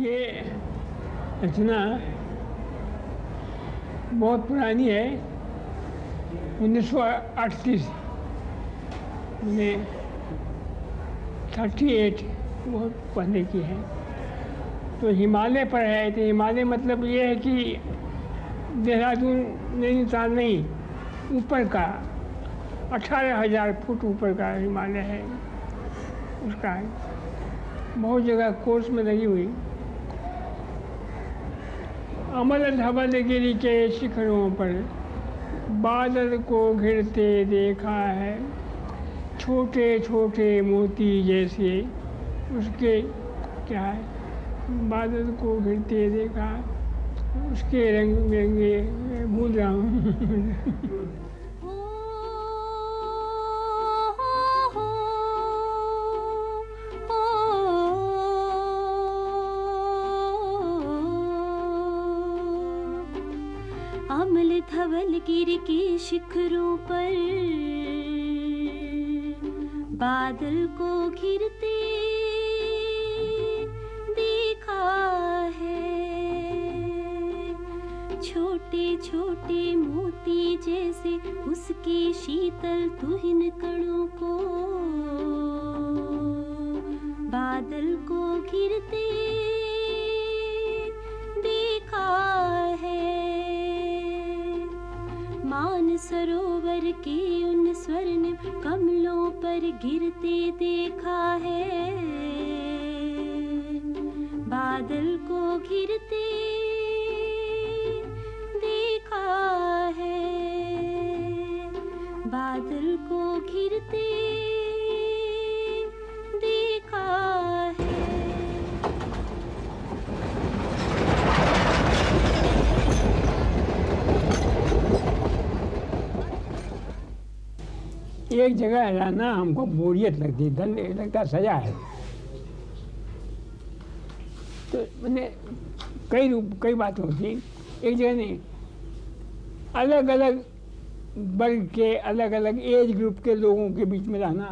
ये रचना बहुत पुरानी है, 1938 में 38 बहुत पहले की है। तो हिमालय पर है। तो हिमालय मतलब ये है कि देहरादून नैनीताल नहीं, ऊपर का 18,000 फुट ऊपर का हिमालय है, उसका है। बहुत जगह कोर्स में लगी हुई। अमल धवल गिरी के शिखरों पर बादल को घिरते देखा है, छोटे छोटे मोती जैसे उसके क्या है, बादल को घिरते देखा, उसके रंग बिरंगे भूल रहा हूँ। अमल धवल गिर के शिखरों पर बादल को घिरते देखा है, छोटे छोटे मोती जैसे उसके शीतल तुहिन कणों को, बादल को घिरते देखा है। मान सरोवर के उन स्वर्ण कमलों पर गिरते देखा है, बादल को घिरते देखा है, बादल को घिरते देखा है। एक जगह रहना हमको बोरियत लगती, लगता सजा है। तो मैंने कई बात होती, एक जगह नहीं, अलग अलग वर्ग के अलग अलग एज ग्रुप के लोगों के बीच में रहना,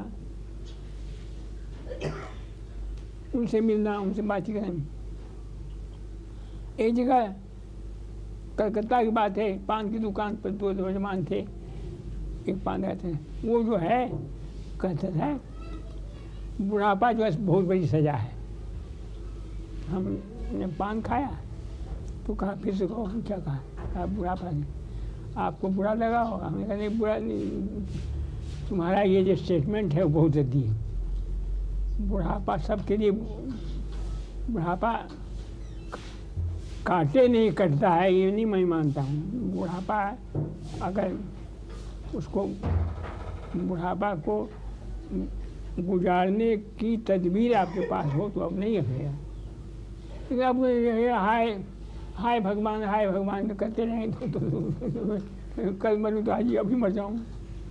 उनसे मिलना, उनसे बातचीत करना। एक जगह कलकत्ता की बात है, पान की दुकान पर दो नौजवान थे, एक पान रहते हैं, वो जो है कहते थे बुढ़ापा जो है बहुत बड़ी सजा है। हमने पान खाया तो कहा, फिर से कहो, क्या कहा, बुढ़ापा नहीं, आपको बुरा लगा होगा। हमने कहा नहीं, बुरा नहीं, तुम्हारा ये जो स्टेटमेंट है वो बहुत जल्दी है। बुढ़ापा सबके लिए, बुढ़ापा काटे नहीं कटता है, ये नहीं मैं मानता हूँ। बुढ़ापा अगर उसको, बुढ़ापा को गुजारने की तदबीर आपके पास हो तो अब नहीं रखेगा। लेकिन अब हाय भगवान तो करते रहें तो कल मरूँ तो आज ही अभी मर जाऊँ।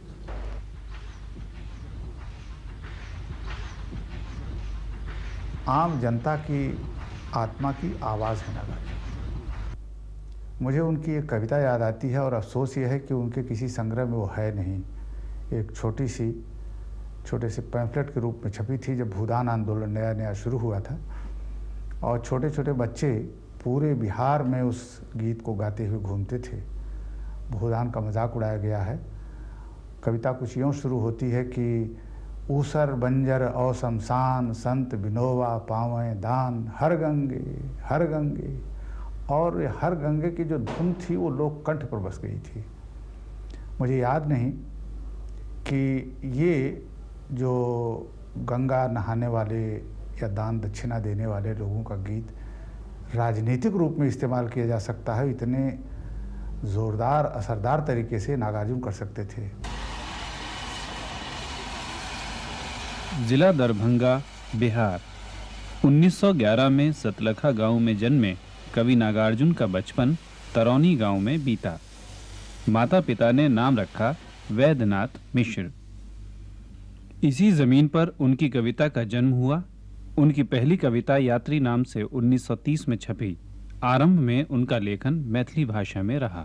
आम जनता की आत्मा की आवाज़ है नागार्जुन। मुझे उनकी एक कविता याद आती है और अफसोस ये है कि उनके किसी संग्रह में वो है नहीं। एक छोटे से पैम्फलेट के रूप में छपी थी जब भूदान आंदोलन नया नया शुरू हुआ था, और छोटे छोटे बच्चे पूरे बिहार में उस गीत को गाते हुए घूमते थे। भूदान का मजाक उड़ाया गया है। कविता कुछ यूँ शुरू होती है कि ऊसर बंजर और शमशान संत बिनोवा पावें दान, हर गंगे, और हर गंगे की जो धुन थी वो लोक कंठ पर बस गई थी। मुझे याद नहीं कि ये जो गंगा नहाने वाले या दान दक्षिणा देने वाले लोगों का गीत राजनीतिक रूप में इस्तेमाल किया जा सकता है, इतने ज़ोरदार असरदार तरीके से नागार्जुन कर सकते थे। जिला दरभंगा, बिहार। 1911 में सतलखा गांव में जन्मे कवि नागार्जुन का बचपन तरौनी गांव में बीता। माता पिता ने नाम रखा वैद्यनाथ मिश्र। इसी जमीन पर उनकी कविता का जन्म हुआ। उनकी पहली कविता यात्री नाम से 1930 में छपी। आरंभ में उनका लेखन मैथिली भाषा में रहा।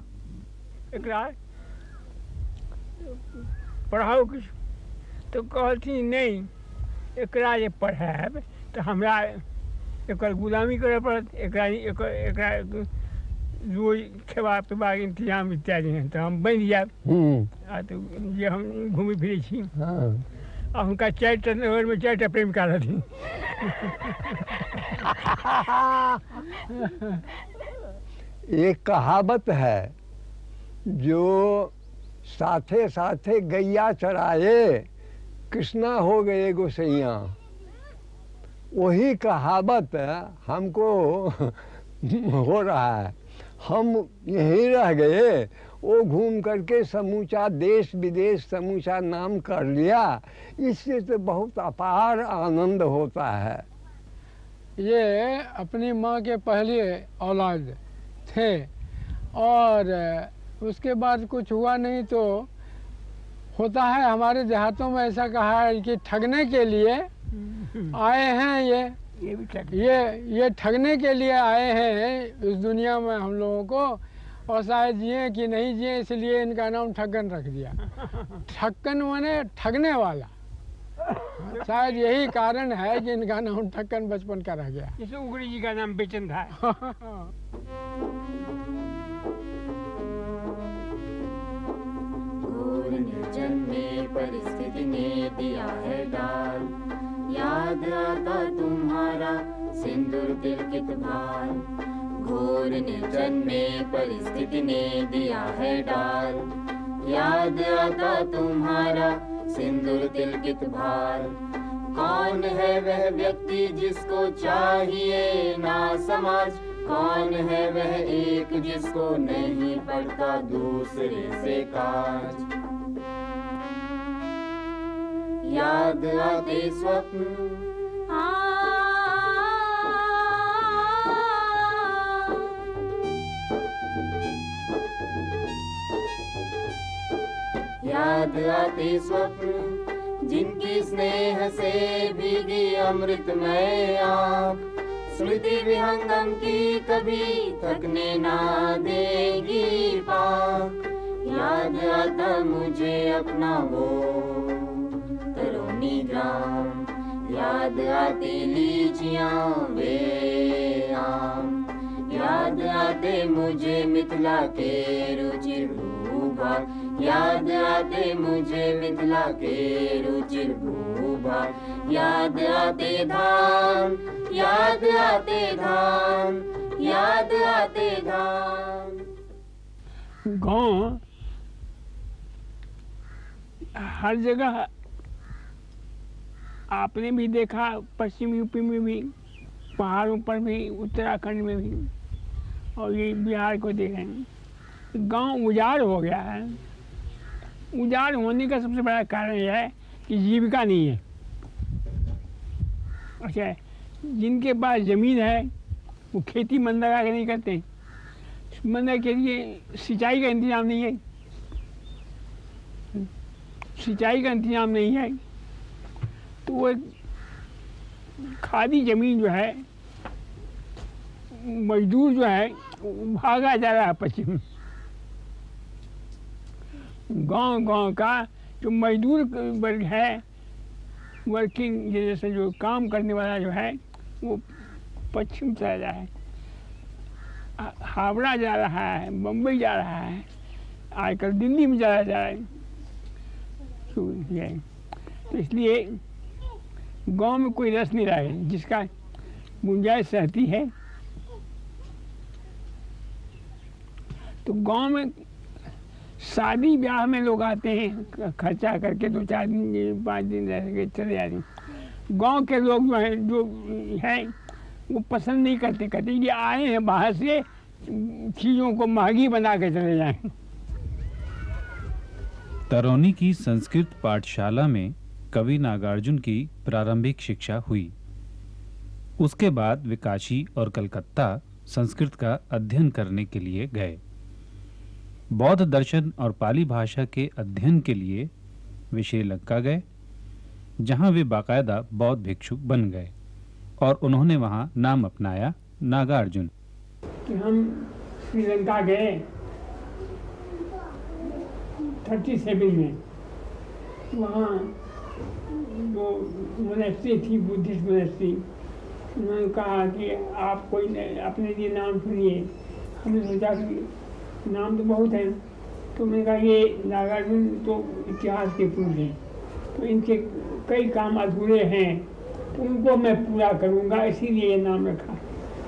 पढ़ाओ कुछ तो कहती नहीं, एकरा जे पढ़ाब तो हमरा एक गुलामी करे पड़त, एक रोज खेवा पेबा के इंतजाम इत्यादि हैं तो हम बन जाए। तो ये हम घूमी फिरे छी। और उनका 4 नगर में 4 प्रेमिका रहती। एक कहावत है, जो साथे साथे गैया चराए कृष्णा हो गए गोसैया। वही कहावत हमको हो रहा है। हम यहीं रह गए, वो घूम करके समूचा देश विदेश समूचा नाम कर लिया। इससे तो बहुत अपार आनंद होता है। ये अपनी माँ के पहले औलाद थे और उसके बाद कुछ हुआ नहीं। तो होता है हमारे देहातों में ऐसा कहा है कि ठगने के लिए आए हैं ये ठगने के लिए आए हैं इस दुनिया में हम लोगों को, और शायद जिए कि नहीं जिए इसलिए इनका नाम ठग्गन रख दिया। ठक्कन माने ठगने वाला, शायद यही कारण है कि इनका नाम ठक्कन बचपन का रह गया। जैसे उगड़ी जी का नाम बेचन था। घोर निर्जन में परिस्थिति ने दिया है डाल, याद आता तुम्हारा सिंदूर तिलकित भाल। घोर निर्जन में परिस्थिति ने दिया है डाल, याद आता तुम्हारा सिंदूर तिलकित भाल। कौन है वह व्यक्ति जिसको चाहिए ना समाज, कौन है वह एक जिसको नहीं पड़ता दूसरे से काज। याद आते स्वप्न याद आते स्वप्न जिनकी स्नेह से भीगी अमृतमय आँख। स्मृति विहंगम की कभी थकने ना देगी पाक। याद आता मुझे अपना वो तरोनी ग्राम, याद आती लीचियाँ वे आम। याद आते मुझे मिथिला के रुचिर भूभाग, याद आते मुझे मिथिला के रुचिर भूभाग। याद आते धाम, याद आते धाम, याद आते धाम। गाँव हर जगह आपने भी देखा, पश्चिम यूपी में भी, पहाड़ों पर भी, उत्तराखंड में भी, और ये बिहार को देख रहे हैं। गांव उजाड़ हो गया है। उजाड़ होने का सबसे बड़ा कारण यह है कि जीविका नहीं है। अच्छा, जिनके पास ज़मीन है वो खेती मन लगा के नहीं करते। मन के लिए सिंचाई का इंतजाम नहीं है, सिंचाई का इंतजाम नहीं है, तो वो खाली ज़मीन जो है, मजदूर जो है भागा जा रहा है पश्चिम। गांव का जो मजदूर वर्ग है, वर्किंग जनरेशन, जो काम करने वाला जो है, वो पश्चिम चला जा रहा है, हावड़ा जा रहा है, बम्बई जा रहा है, आजकल दिल्ली में जा रहा है। तो इसलिए गांव में कोई रस नहीं रहा है। जिसका गुंजाइश रहती है तो गांव में शादी ब्याह में लोग आते हैं, खर्चा करके 2-4 दिन 5 दिन रह के चले जाते हैं। गांव के लोग जो हैं वो पसंद नहीं करते, कहते ये आए हैं बाहर से, चीज़ों को महंगी बना के चले जाएं। तरौनी की संस्कृत पाठशाला में कवि नागार्जुन की प्रारंभिक शिक्षा हुई। उसके बाद वे काशी और कलकत्ता संस्कृत का अध्ययन करने के लिए गए। बौद्ध दर्शन और पाली भाषा के अध्ययन के लिए वे श्रीलंका गए, जहां वे बाकायदा बौद्ध भिक्षुक बन गए और उन्होंने वहां नाम अपनाया नागार्जुन। कि हम श्रीलंका गए 37 में, वहाँ जो मोनेस्ट्री थी, बुद्धिस्ट मोनेस्ट्री, उन्होंने कहा कि आप कोई अपने लिए नाम चुनिए। हमने सोचा कि नाम तो बहुत हैं, तो मैंने कहा ये नागार्जुन तो इतिहास के पुरुष हैं, तो इनके कई काम अधूरे हैं, तो उनको मैं पूरा करूँगा, इसीलिए ये नाम रखा।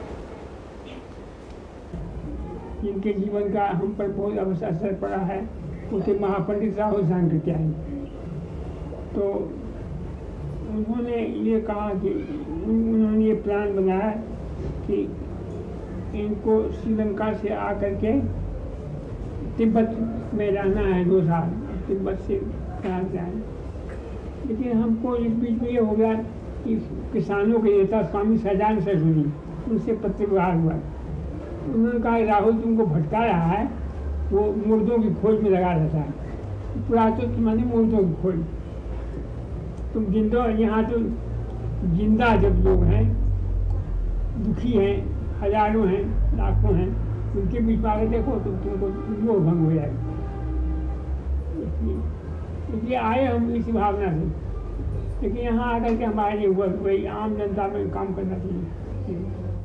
जिनके जीवन का हम पर बहुत असर पड़ा है, उनके महापंडित राहुल सांकृत्यायन। तो उन्होंने ये कहा कि उन्होंने ये प्लान बनाया कि इनको श्रीलंका से आकर के तिब्बत में रहना है 2 साल, तिब्बत से यहाँ से आए। लेकिन हमको इस बीच में ये हो गया कि किसानों के नेता स्वामी सहजानंद सरस्वती, उनसे पत्र व्यवहार हुआ। उन्होंने कहा राहुल तुमको भटका रहा है, वो मुर्दों की खोज में लगा रहता है, पुरातत्व माने मुर्दों की खोज। तुम जिंदा, यहाँ तो जिंदा जब लोग हैं, दुखी हैं, हजारों हैं, लाखों हैं, उनके बीच में आगे देखो तो तुमको मोह भंग हो जाएगा। इसलिए आए हम इसी भावना से, लेकिन यहाँ आकर के हमारे ये हुआ कि भाई आम जनता में काम करना चाहिए।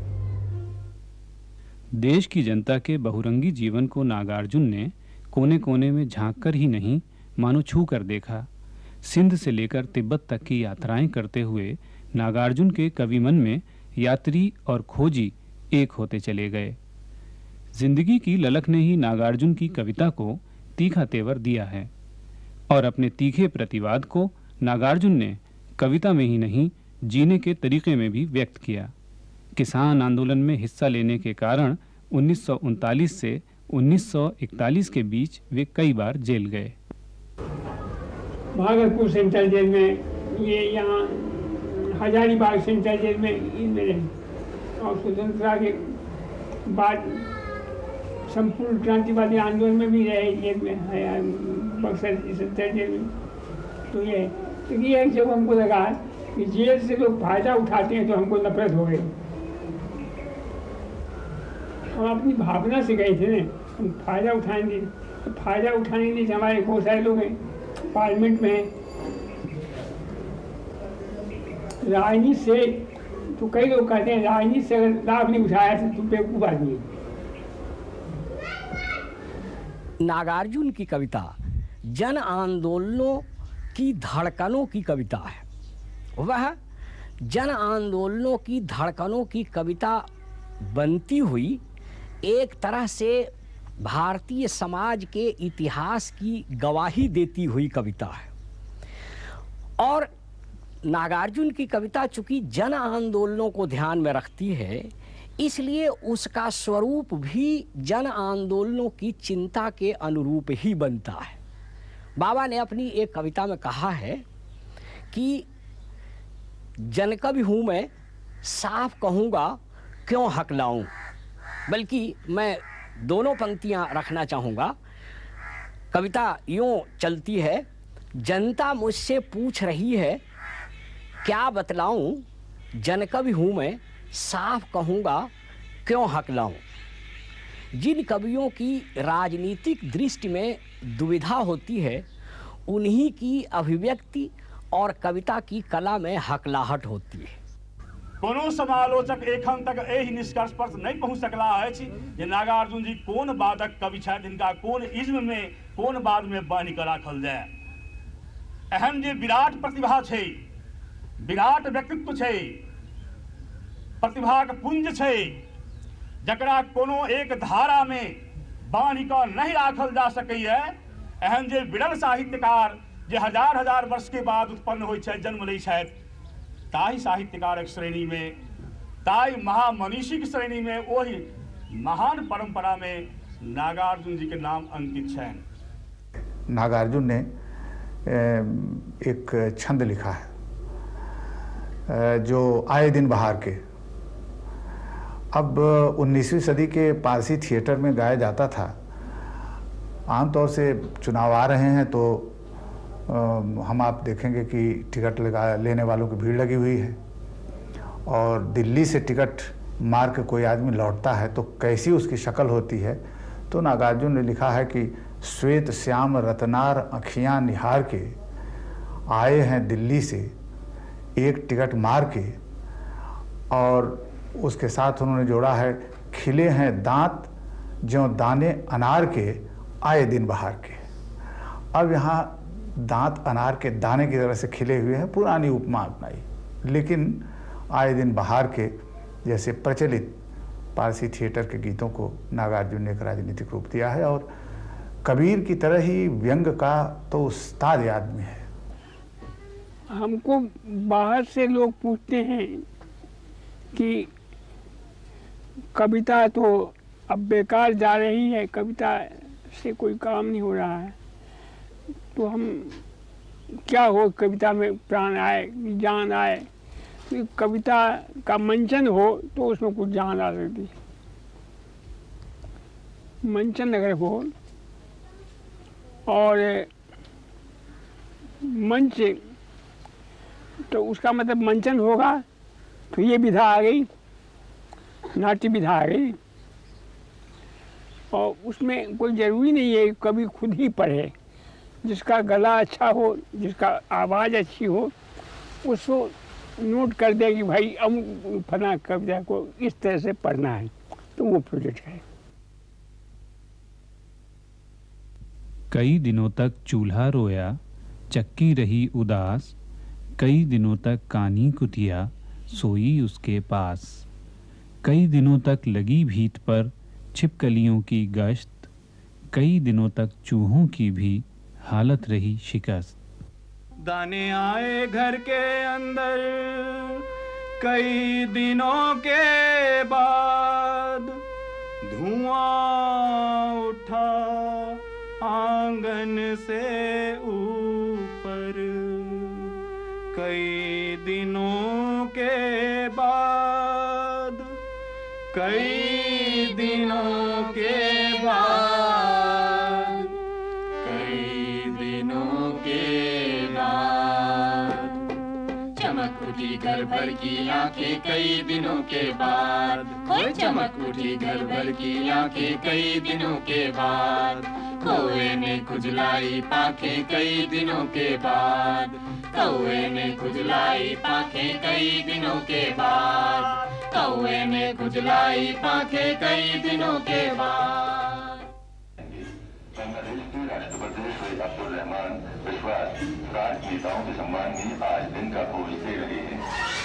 देश की जनता के बहुरंगी जीवन को नागार्जुन ने कोने कोने में झांक कर ही नहीं, मानो छू कर देखा। सिंध से लेकर तिब्बत तक की यात्राएं करते हुए नागार्जुन के कवि मन में यात्री और खोजी एक होते चले गए। जिंदगी की ललक ने ही नागार्जुन की कविता को तीखा तेवर दिया है, और अपने तीखे प्रतिवाद को नागार्जुन ने कविता में ही नहीं, जीने के तरीके में भी व्यक्त किया। किसान आंदोलन में हिस्सा लेने के कारण 1939 से 1941 के बीच वे कई बार जेल गए। भागलपुर सेंट्रल जेल में, ये यहाँ हजारीबाग सेंट्रल जेल में इनमें रहे, और स्वतंत्रता के बाद संपूर्ण क्रांतिवादी आंदोलन में भी रहे जेल में, बक्सर सेंट्रल जेल में। तो ये जब हमको लगा कि जेल से लोग फायदा उठाते हैं तो हमको नफरत हो गई। हम अपनी भावना से गए थे ना, हम फायदा उठाएंगे, तो फायदा उठाने के लिए हमारे बहुत सारे लोग हैं पार्लियामेंट में हैं। राजनीति से तो कई लोग कहते हैं राजनीति से अगर लाभ नहीं उठाया तो बेवकूफ आदमी है। नागार्जुन की कविता जन आंदोलनों की धड़कनों की कविता है। वह जन आंदोलनों की धड़कनों की कविता बनती हुई एक तरह से भारतीय समाज के इतिहास की गवाही देती हुई कविता है। और नागार्जुन की कविता चूंकि जन आंदोलनों को ध्यान में रखती है, इसलिए उसका स्वरूप भी जन आंदोलनों की चिंता के अनुरूप ही बनता है। बाबा ने अपनी एक कविता में कहा है कि जनकवि हूँ मैं, साफ कहूँगा क्यों हकलाऊँ। बल्कि मैं दोनों पंक्तियाँ रखना चाहूँगा। कविता यूँ चलती है, जनता मुझसे पूछ रही है क्या बतलाऊँ, जनकवि हूँ मैं, साफ कहूँगा क्यों हकलाऊँ। जिन कवियों की राजनीतिक दृष्टि में दुविधा होती है, उन्हीं की अभिव्यक्ति और कविता की कला में हकलाहट होती है। कोनो समालोचक एखन तक एहि निष्कर्ष पर नहीं पहुँच सकला अछि जे नागार्जुन जी कोन वादक कवि छथि, हिनका कोन इज्म में कोन वाद में बान्हि कऽ राखल जाय। एहन जे विराट प्रतिभा छै, विराट व्यक्तित्व छै, प्रतिभाक पुंज छै, जकरा कोनो एक धारा में बान्हि कऽ नहीं राखल जा सकैए, एहन जे विरल साहित्यकार जे हजार हजार वर्ष के बाद उत्पन्न होइ छै, जन्म लै छथि, ताहि साहित्यकारक श्रेणी में, ताहि महामनीषीक श्रेणी में, वही महान परंपरा में नागार्जुन जी के नाम अंकित छनि। नागार्जुन ने एक छंद लिखा है जो आए दिन बहार के, अब 19वीं सदी के पारसी थिएटर में गाया जाता था। आमतौर से चुनाव आ रहे हैं तो हम आप देखेंगे कि टिकट लेने वालों की भीड़ लगी हुई है, और दिल्ली से टिकट मार के कोई आदमी लौटता है तो कैसी उसकी शक्ल होती है। तो नागार्जुन ने लिखा है कि श्वेत श्याम रत्नार अखियाँ निहार के आए हैं दिल्ली से एक टिकट मार के, और उसके साथ उन्होंने जोड़ा है खिले हैं दांत ज्यों दाने अनार के आए दिन बहार के। अब यहाँ दांत अनार के दाने की तरह से खिले हुए हैं, पुरानी उपमा अपनाई, लेकिन आए दिन बहार के जैसे प्रचलित पारसी थिएटर के गीतों को नागार्जुन ने एक राजनीतिक रूप दिया है। और कबीर की तरह ही व्यंग का तो उस्ताद आदमी है। हमको बाहर से लोग पूछते हैं कि कविता तो अब बेकार जा रही है, कविता से कोई काम नहीं हो रहा है, तो हम क्या हो, कविता में प्राण आए, जान आए, तो कविता का मंचन हो तो उसमें कुछ जान आ सकती है। मंचन अगर हो और मंच, तो उसका मतलब मंचन होगा, तो ये विधा आ गई, नाट्य विधा आ गई। और उसमें कोई ज़रूरी नहीं है कभी खुद ही पढ़े, जिसका गला अच्छा हो, जिसका आवाज़ अच्छी हो, उसको नोट कर दे कि भाई अब फला कविता को इस तरह से पढ़ना है, तो वो प्रोजेक्ट है। कई दिनों तक चूल्हा रोया, चक्की रही उदास, कई दिनों तक कानी कुतिया सोई उसके पास, कई दिनों तक लगी भीत पर छिपकलियों की गश्त, कई दिनों तक चूहों की भी हालत रही शिकस्त। दाने आए घर के अंदर कई दिनों के बाद, धुआं उठा आंगन से ऊपर, कई दिनों के बाद, कई दिनों के बाद, कई दिनों के बाद, चमक उठी घर भर की आंखें कई दिनों के बाद, कोई चमक उठी घर भर की आंखें कई दिनों के बाद, कौवे ने खुजलाई पाखें कई दिनों के बाद, कौवे ने खुजलाई पाखें कई दिनों के बाद, कौवे ने खुजलाई पाखें कई दिनों के बाद। बांग्लादेश के राष्ट्रपति श्री अब्दुल रहमान विश्वास राष्ट्र नेताओं के सम्मान में आज दिन का भोज दे रहे हैं।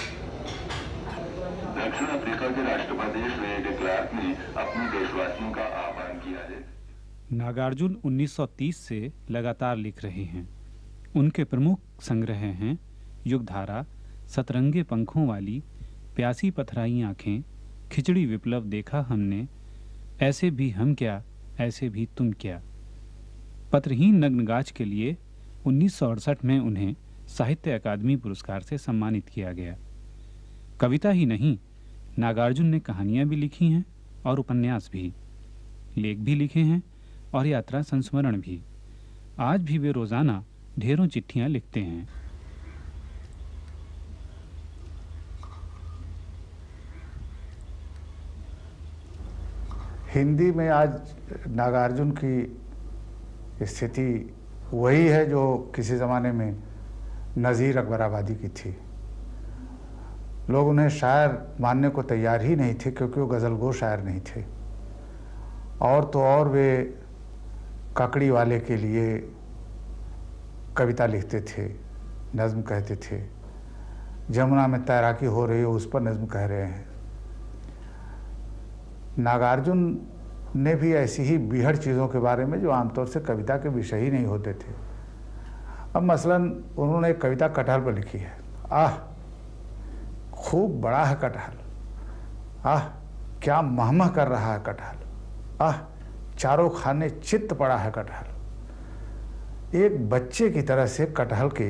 दक्षिण अफ्रीका के राष्ट्रपति श्री डी क्लार्क ने अपने देशवासियों का आह्वान किया है। नागार्जुन 1930 से लगातार लिख रहे हैं। उनके प्रमुख संग्रह हैं युगधारा, सतरंगे पंखों वाली, प्यासी पथराई आँखें, खिचड़ी विप्लव देखा हमने, ऐसे भी हम क्या, ऐसे भी तुम क्या। पत्रहीन नग्नगाछ के लिए 1968 में उन्हें साहित्य अकादमी पुरस्कार से सम्मानित किया गया। कविता ही नहीं, नागार्जुन ने कहानियाँ भी लिखी हैं और उपन्यास भी, लेख भी लिखे हैं और यात्रा संस्मरण भी। आज भी वे रोज़ाना ढेरों चिट्ठियाँ लिखते हैं। हिंदी में आज नागार्जुन की स्थिति वही है जो किसी ज़माने में नज़ीर अकबराबादी की थी। लोग उन्हें शायर मानने को तैयार ही नहीं थे, क्योंकि वो गज़लगो शायर नहीं थे। और तो और वे ककड़ी वाले के लिए कविता लिखते थे, नज़्म कहते थे। जमुना में तैराकी हो रही हो उस पर नज़्म कह रहे हैं। नागार्जुन ने भी ऐसी ही बीहड़ चीज़ों के बारे में जो आमतौर से कविता के विषय ही नहीं होते थे। अब मसलन उन्होंने एक कविता कटहल पर लिखी है। आह खूब बड़ा है कटहल, आह क्या महमह कर रहा है कटहल, आह चारों खाने चित्त पड़ा है कटहल। एक बच्चे की तरह से कटहल के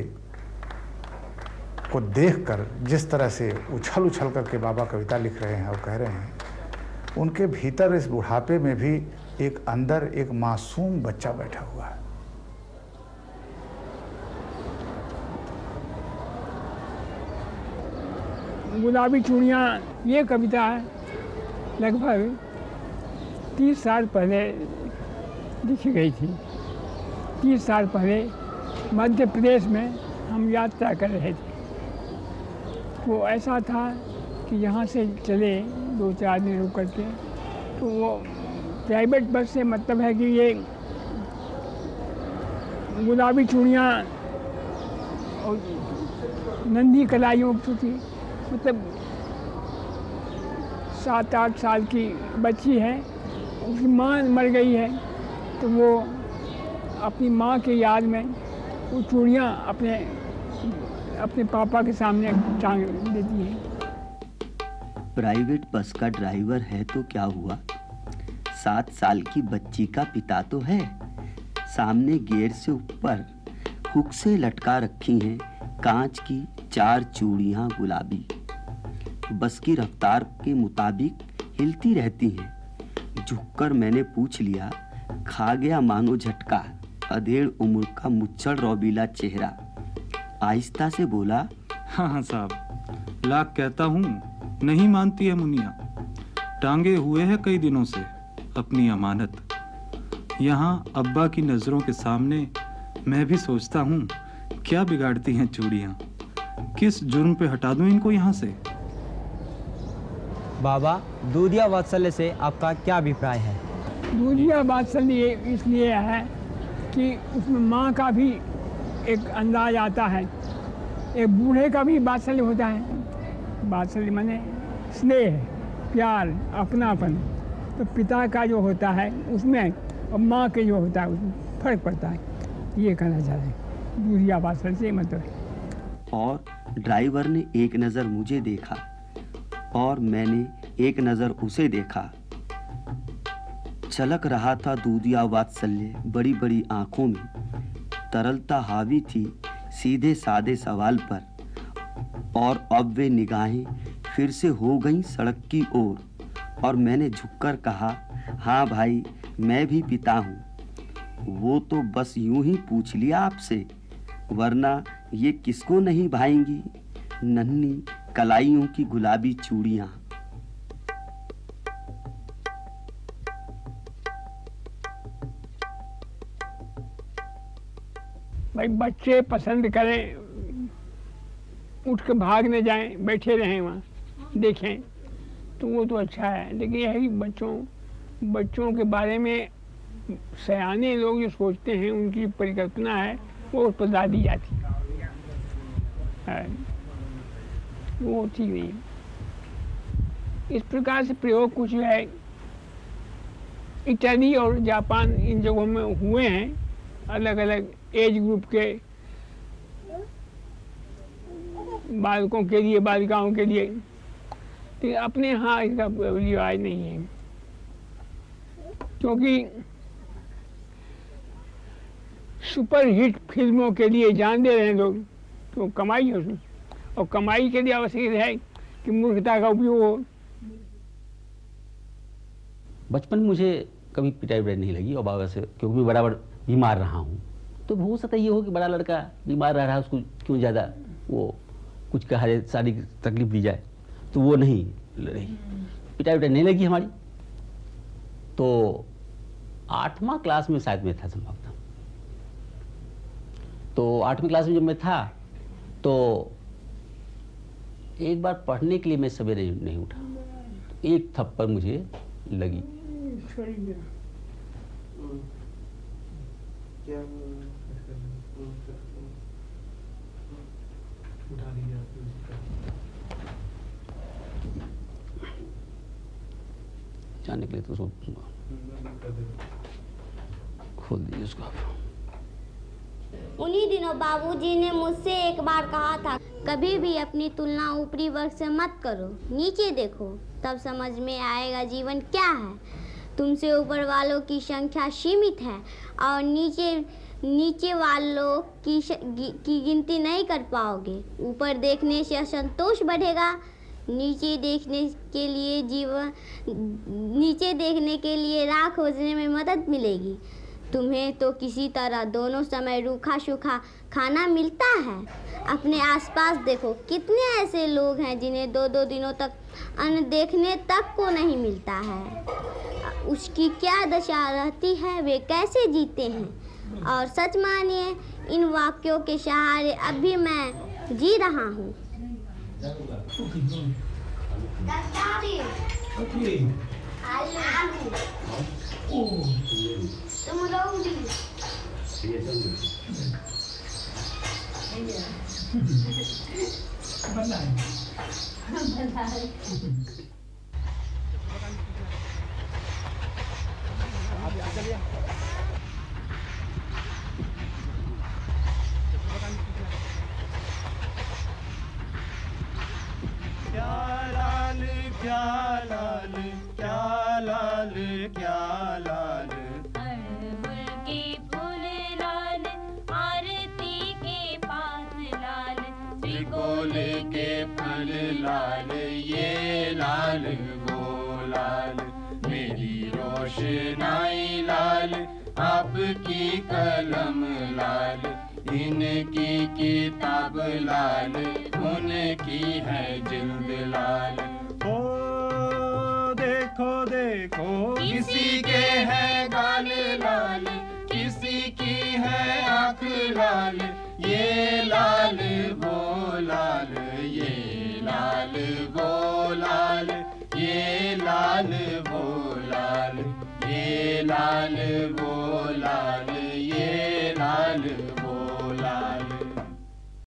को देखकर जिस तरह से उछल उछल करके बाबा कविता लिख रहे हैं और कह रहे हैं, उनके भीतर इस बुढ़ापे में भी एक अंदर एक मासूम बच्चा बैठा हुआ है। गुलाबी चूड़ियाँ ये कविता है लगभग 30 साल पहले लिखी गई थी। 30 साल पहले मध्य प्रदेश में हम यात्रा कर रहे थे। वो ऐसा था कि यहाँ से चले 2-4 दिन रुक करके, तो वो प्राइवेट बस से मतलब है कि ये गुलाबी चूड़ियाँ और नंदी कलाइयों की थी, मतलब 7-8 साल की बच्ची है, उसकी माँ मर गई है, तो वो अपनी माँ के याद में वो चूड़ियाँ अपने पापा के सामने टांग देती है। प्राइवेट बस का ड्राइवर है तो क्या हुआ, 7 साल की बच्ची का पिता तो है। सामने गेट से ऊपर हुक से लटका रखी हैं कांच की 4 चूड़ियाँ गुलाबी, बस की रफ्तार के मुताबिक हिलती रहती हैं। झुककर मैंने पूछ लिया, खा गया मानो झटका, अधेड़ उम्र का मुच्छड़ रौबीला चेहरा। आहिस्ता से बोला, हाँ साहब, लाख कहता हूँ नहीं मानती है मुनिया। टांगे हुए है कई दिनों से अपनी अमानत। यहाँ अब्बा की नज़रों के सामने मैं भी सोचता हूँ क्या बिगाड़ती हैं चूड़ियाँ, किस जुर्म पे हटा दूँ इनको यहाँ से। बाबा, दूधिया वात्सल्य से आपका क्या अभिप्राय है? दूधिया वात्सल्य इसलिए है कि उसमें माँ का भी एक अंदाज आता है, एक बूढ़े का भी वात्सल्य होता है। वात्सल्य माने स्नेह, प्यार, अपनापन। तो पिता का जो होता है उसमें और माँ के जो होता है उसमें फर्क पड़ता है, ये कहना चाह रहे हैं। दूधिया वात्सल्य से मतलब। और ड्राइवर ने एक नज़र मुझे देखा और मैंने एक नज़र उसे देखा। छलक रहा था दूधिया वात्सल्य बड़ी बड़ी आंखों में, तरलता हावी थी सीधे सादे सवाल पर। और अब वे निगाहें फिर से हो गईं सड़क की ओर और मैंने झुककर कहा, हाँ भाई, मैं भी पिता हूँ। वो तो बस यूं ही पूछ लिया आपसे, वरना ये किसको नहीं भाएंगी नन्ही कलाइयों की गुलाबी चूड़ियाँ। भाई बच्चे पसंद करें, उठ के भाग न जाएं, बैठे रहें वहाँ देखें, तो वो तो अच्छा है। लेकिन यही बच्चों के बारे में सयाने लोग जो सोचते हैं, उनकी परिकल्पना है, वो उस पर डाल दी जाती है, वो ठीक नहीं। इस प्रकार से प्रयोग कुछ है इटली और जापान, इन जगहों में हुए हैं, अलग अलग एज ग्रुप के बालकों के लिए, बालिकाओं के लिए। तो अपने यहाँ इसका रिवाज नहीं है, क्योंकि सुपर हिट फिल्मों के लिए जान दे रहे हैं लोग, तो कमाई है उसमें, और कमाई के लिए आवश्यक है कि मूर्खता का उपयोग हो। बचपन में मुझे कभी पिटाई विटाई नहीं लगी, और बाबा से, क्योंकि मैं बराबर बीमार रहा हूँ, तो हो सकता ये हो कि बड़ा लड़का बीमार रह रहा है, उसको क्यों ज़्यादा वो कुछ कहा जाए, शारीरिक तकलीफ दी जाए, तो वो नहीं रही, पिटाई विटाई नहीं लगी हमारी। तो 8वां क्लास में शायद मैं था संभवतः। तो 8वीं क्लास में जब मैं था, तो एक बार पढ़ने के लिए मैं सवेरे नहीं उठा, एक थप्पड़ मुझे लगी। जाने के लिए तो उसको खोल दीजिए उसको आप। उन्हीं दिनों बाबूजी ने मुझसे एक बार कहा था, कभी भी अपनी तुलना ऊपरी वर्ग से मत करो, नीचे देखो, तब समझ में आएगा जीवन क्या है। तुमसे ऊपर वालों की संख्या सीमित है और नीचे वालों की गिनती नहीं कर पाओगे। ऊपर देखने से असंतोष बढ़ेगा, नीचे देखने के लिए राह खोजने में मदद मिलेगी। तुम्हें तो किसी तरह दोनों समय रूखा सूखा खाना मिलता है। अपने आसपास देखो, कितने ऐसे लोग हैं जिन्हें 2-2 दिनों तक अन्न देखने तक को नहीं मिलता है। उसकी क्या दशा रहती है, वे कैसे जीते हैं। और सच मानिए, इन वाक्यों के सहारे अब भी मैं जी रहा हूँ। रोशनाई लाल, आपकी कलम लाल, इनकी किताब लाल, उनकी है जिल्द लाल। ओ देखो देखो किसी के है गाल लाल, किसी की है आँख लाल, ये लाल वो लाल, ये लाल वो लाल, ये लाल वो लाल, ये लाल वो